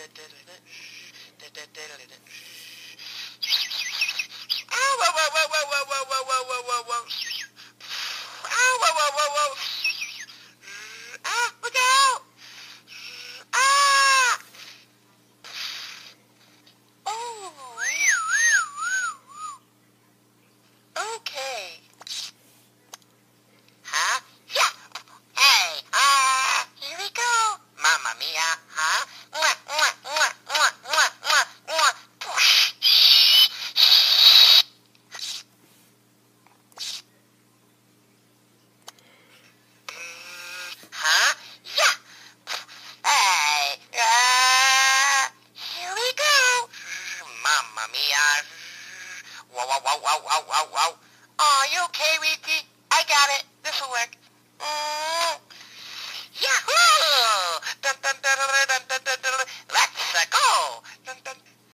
whoa, whoa, whoa, whoa, whoa, whoa, whoa, whoa, whoa, whoa, whoa. Ah, whoa, whoa, whoa, whoa. Ah, look out. Ah. Oh. Okay. Huh? Yeah. Hey. Here we go. Mamma mia. Huh?